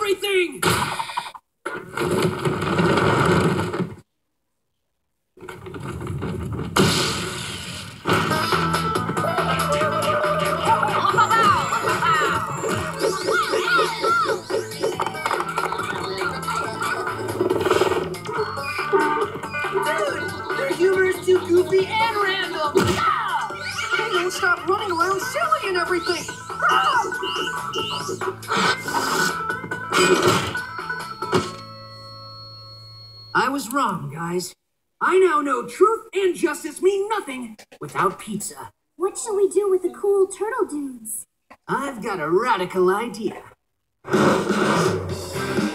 everything! Their humor is too goofy and random! They don't stop running around silly and everything! I was wrong, guys. I now know truth and justice mean nothing without pizza. What shall we do with the cool turtle dudes? I've got a radical idea.